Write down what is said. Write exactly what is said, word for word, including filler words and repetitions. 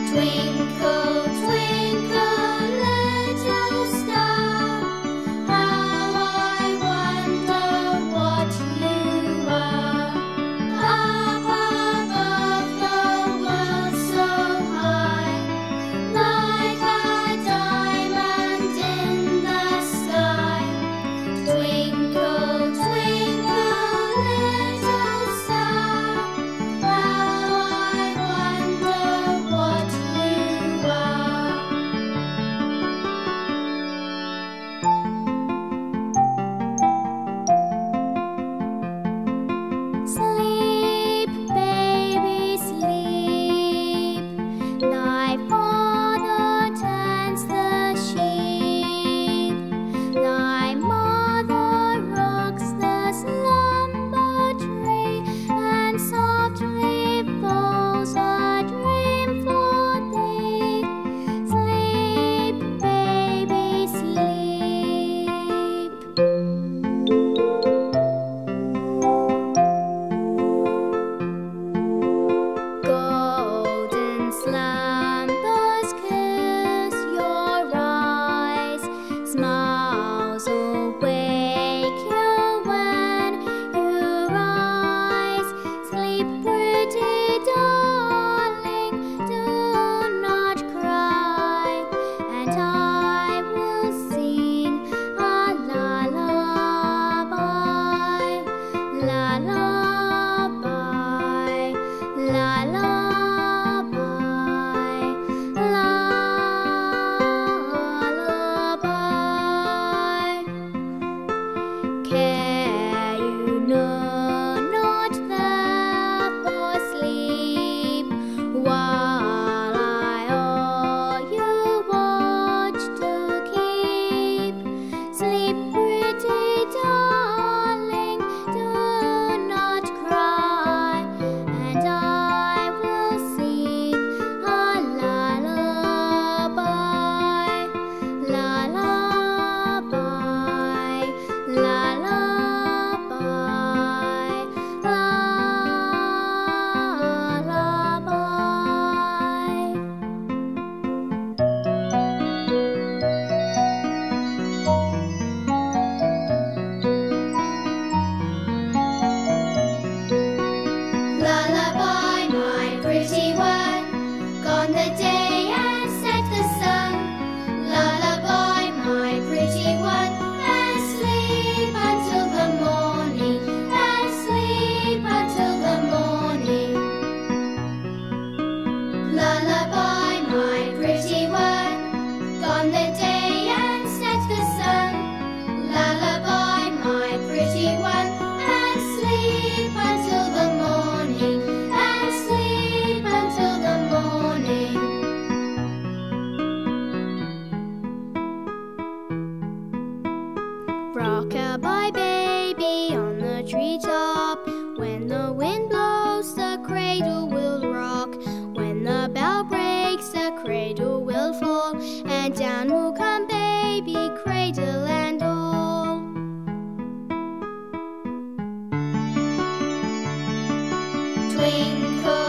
Twinkle, twinkle, little star, how I wonder what you are. Up above the world so high, like a diamond in the sky. Twinkle, twinkle, little star, how I wonder what you are. Sleep, baby, sleep. Thy father tends the sheep. Thy mother rocks the slumber-tree, and softly falls a dream for thee. Sleep, baby, sleep. Golden slumbers kiss your eyes, smiles awake you when you rise. Sleep, pretty darling, do not cry, and I will sing a lullaby, lullaby, lullaby, lullaby. Care you know not there for sleep, while I all you watch to keep. Sleep, pretty darling, do not cry, and I will sing a lullaby, lullaby, lullaby, lullaby. Lullaby, my pretty one, gone the day and set the sun. Lullaby, my pretty one, and sleep until the morning, and sleep until the morning. Lullaby, my pretty one, gone the day and set the sun. Lullaby, my pretty one, and sleep until the morning, and sleep until the morning. Rock-a-bye, baby, on the treetop. When the wind blows, the cradle will rock. When the bell breaks, the cradle will fall, and down will come baby, cradle and all. Twinkle,